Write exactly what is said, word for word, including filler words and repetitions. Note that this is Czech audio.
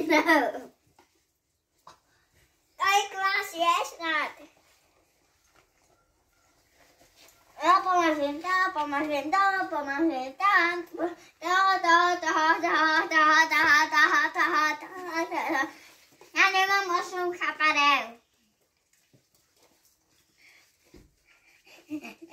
No. Hay clases, not. Vamos sentar, vamos sentar, vamos sentar. Da da da da da da da da da da. Ya no vamos a un capareo.